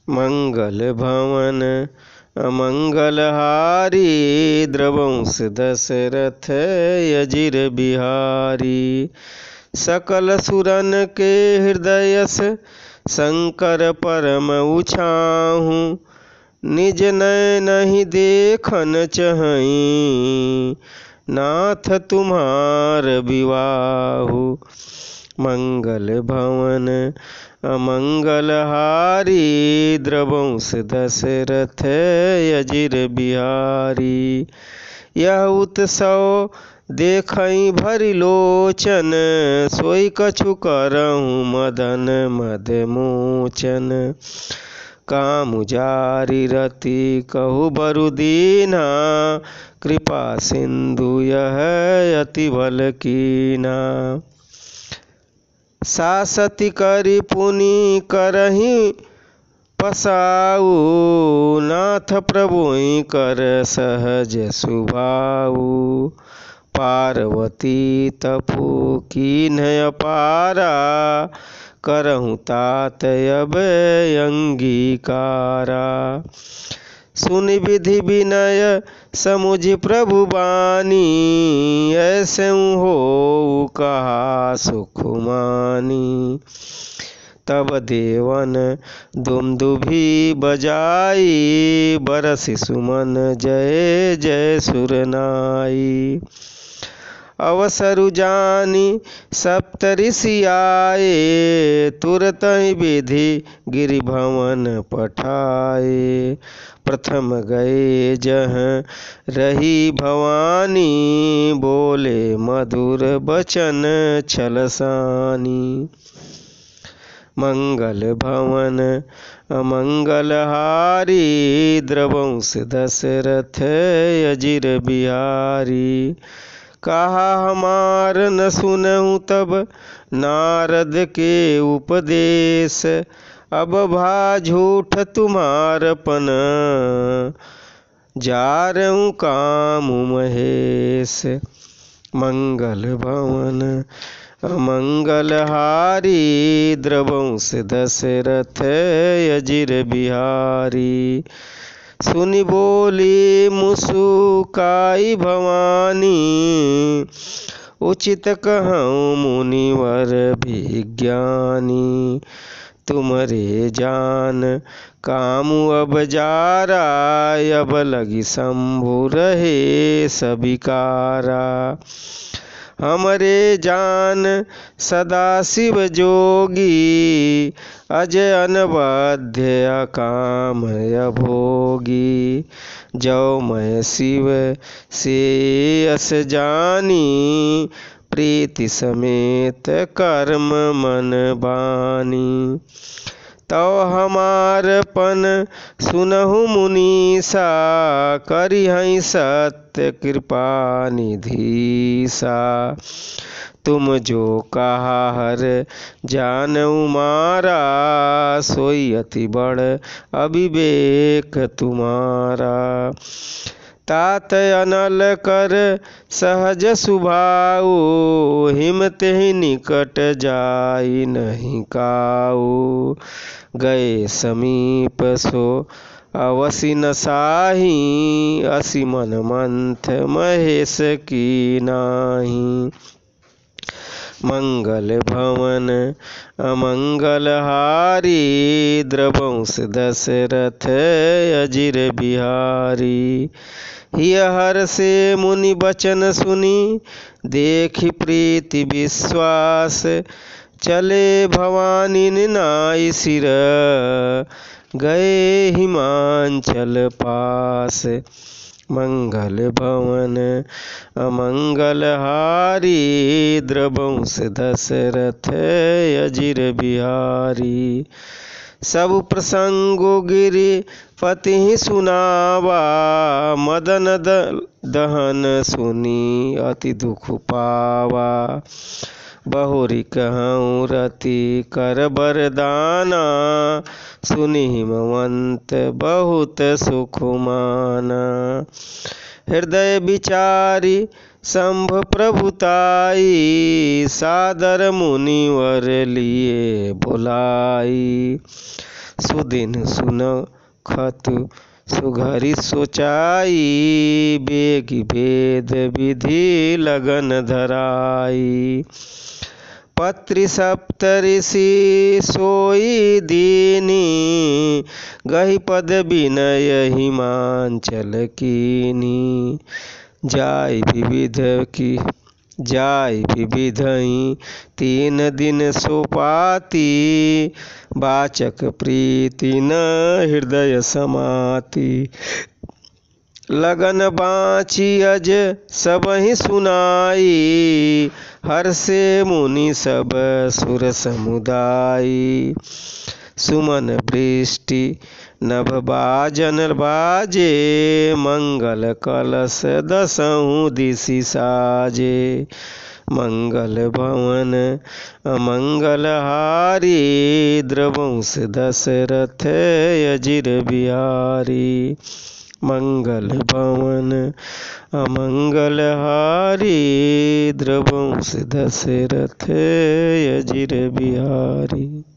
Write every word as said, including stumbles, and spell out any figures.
मंगल भवन अमंगलहारी, द्रवंश दशरथ अजिर बिहारी। सकल सुरन के हृदय से शंकर परम उछाहू, निज नयन नहीं देखन चहई, नाथ तुम्हार विवाहु। मंगल भवन अमंगलहारी, द्रवंश दशरथ अजिर बिहारी। यह उत्सव देखई भरि लोचन, सोई कछु करहु मदन मद मोचन। काम जारी रति कहु बरु दीना, कृपा सिंधु यह अति बल कीना। सासति करि पुनि करहि पसाऊ, नाथ प्रभुई कर सहज सुभाऊ। पार्वती तपु कीन्ह अपारा, करहु तात अब अंगीकारा। सुनि विधि विनय समुझ प्रभु बानी, ऐसे हो कहा सुख मानी। तब देवन दुमदुभि बजाई, बरसि सुमन जय जय सुरनाई। अवसरु जानी सप्तऋषि आए, तुरत ही विधि गिरि भवन पठाए। प्रथम गए जहाँ रही भवानी, बोले मधुर बचन छलसानी। मंगल भवन अमंगलहारी, द्रवंश दशरथ अजिर बिहारी। कहा हमार न सुनहु तब नारद के उपदेश, अब भा झूठ तुम्हारपन, जारहु काम महेश। मंगल भवन अमंगलहारी, द्रवंश दशरथ अजिर बिहारी। सुनि बोली मुसुकाई भवानी, उचित कहूँ मुनिवर विज्ञानी। तुमरे जान कामु अब जारा, अब लगी शंभु रहे सबिकारा। हमरे जान सदा शिव जोगी, अजय अनबध्य अकाम अभोगी। जो मैं शिव से अस जानी, प्रीति समेत कर्म मन बानी। तो हमारपन सुनहु मुनीसा, करिहै सत्य कृपा निधीसा। तुम जो कहा हर जानऊ मारा, सोई अति बड़ अविवेक तुम्हारा। तात अनल कर सहज सुभाऊ, हिमत ही निकट जाई नहीं काऊ। गए समीप सो अवसि न साही, असि मन मंथ महेश की नाही। मंगल भवन अमंगलहारी, द्रवंश दशरथ अजिर बिहारी। हिय हर से मुनि बचन सुनी, देखि प्रीति विश्वास। चले भवानी नाई सिर, गए हिमांचल पास। मंगल भवन अमंगलहारी, द्रवंश दशरथ अजिर बिहारी। सब प्रसंगो गिरि पति सुनावा, मदन दहन सुनी अति दुख पावा। बहुरी कहूँ रति कर बरदाना, सुनि हिमवंत बहुत सुख माना। हृदय विचारी शंभ प्रभुताई, सादर मुनिवर लिए बुलाई। सुदिन सुनखत सुघरी सोचाई, बेगी भेद विधि लगन धराई। पत्रि सप्तऋषि सोई दीनी, गहि पद विनय हिमांचल कीनी। जाय विविध की जाय विविधहि तीन दिन सोपाती, वाचक प्रीति न हृदय समाती। लगन बाँची अज सबहि सुनाई, हर्षे मुनि सब सुर समुदाय। सुमन वृष्टि नभ बाजन बाजे, मंगल कलश दसहु दिशि साजे। मंगल भवन अमंगल हारी, द्रवंश दशरथ अजिर बिहारी। मंगल भवन अमंगल हारी, द्रवंश दशरथ अजिर बिहारी।